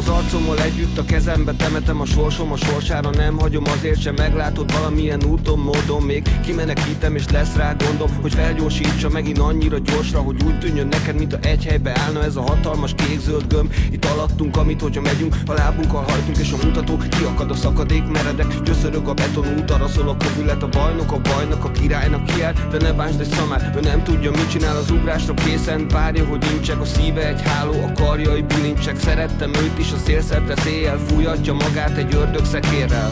az arcommal együtt a kezembe temetem a sorsom a sorsára, nem hagyom, azért sem meglátod, valamilyen úton, módon még kimenekítem, és lesz rá gondom, hogy felgyorsítsa megint annyira gyorsra, hogy úgy tűnjön neked, mint a egy helybe állna ez a hatalmas kék-zöld gömb. Itt alattunk, amit hogyha megyünk, a lábunkkal hajtunk, és a mutató kiakad a szakadék meredek, gyöszörög a betonút, arra szól a kövület, a bajnok, a királynak kiáll, de ne bánsd egy szamár, ő nem tudja, mit csinál, az ugrásra készen várja, hogy incsek, a szíve egy háló, a karjai bilincsek, szerettem őt is, a szélszerte széjjel fújatja magát egy ördög szekérrel.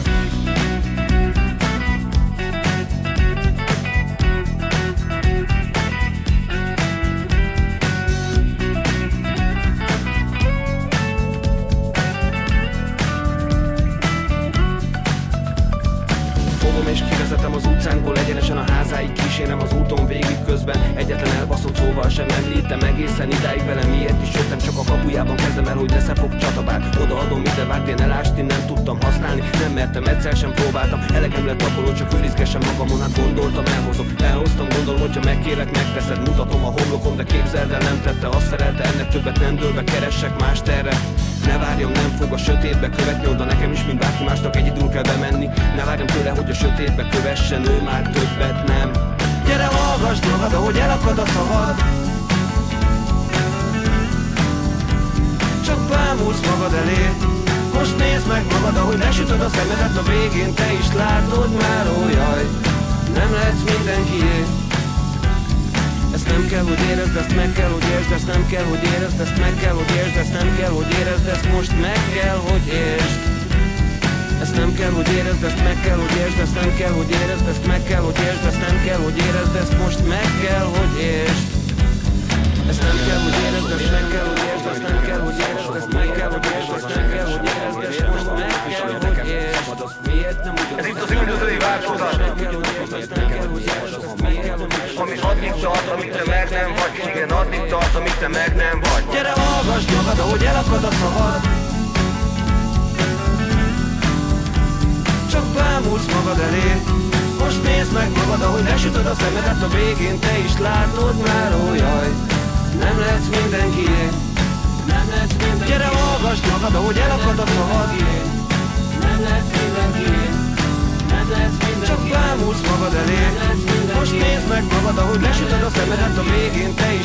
És kivezetem az utcánkból egyenesen a házáig, kísérem az úton végig, közben egyetlen elbaszott szóval sem említem egészen idáig velem, miért is jöttem, csak a kapujában kezdem el, hogy leszefog csatabár. Odaadom, ide várt, én elást, én nem tudtam használni, nem mertem, egyszer sem próbáltam, elegem lett abból, csak őrizgessem magamon, hát gondoltam, elhoztam, gondolom, hogyha megkérlek, megteszed, mutatom a homlokom, de képzeld el, nem tette, azt felelte, ennek többet nem dőlve, keressek más terre. Ne várjam, nem fog a sötétbe követni, oda nekem is, mint bárki másnak, egyedül kell bemenni. Ne várjam tőle, hogy a sötétbe kövessen, ő már többet nem. Gyere, hallgass magad, ahogy elakad a szavad, csak bámulsz magad elé. Most nézd meg magad, ahogy lesütöd a szemedet, a végén te is látod már, ó jaj, nem lehetsz mindenkié. Ezt nem kell, hogy érezd, ezt meg kell, hogy értsd, ezt nem kell, hogy érezd, ezt meg kell, hogy értsd, ezt nem kell, hogy érezd, ezt most meg kell, hogy értsd. Ezt nem kell, hogy érezd, ezt meg kell, hogy értsd, ezt nem kell, hogy érezd, ezt meg kell, hogy értsd, ezt nem kell, hogy érezd, ezt most meg kell, hogy értsd. Ezt nem kell, hogy érezd, ezt meg kell, hogy értsd, ezt nem kell, hogy érezd, ezt meg kell, hogy értsd, ezt nem kell, hogy érezd, ezt most meg kell, hogy értsd. Miért nem ugyanaz? Ez itt az üldözői változat, ami addig tart, amíg te meg nem vagy. Igen, addig tart, amíg te meg nem vagy. Gyere, hallgass magad, ahogy elakad a szavad, csak bámulsz magad elé. Most nézd meg magad, ahogy lesütöd a szemedet, a végén te is látod már, ó jaj, nem lehetsz mindenkié. Gyere, hallgass magad, ahogy elakad a szavad, nem lehetsz mindenkié. Csak bámulsz magad elé. Most nézd meg magad, ahogy lesütöd a szemedet, a végén te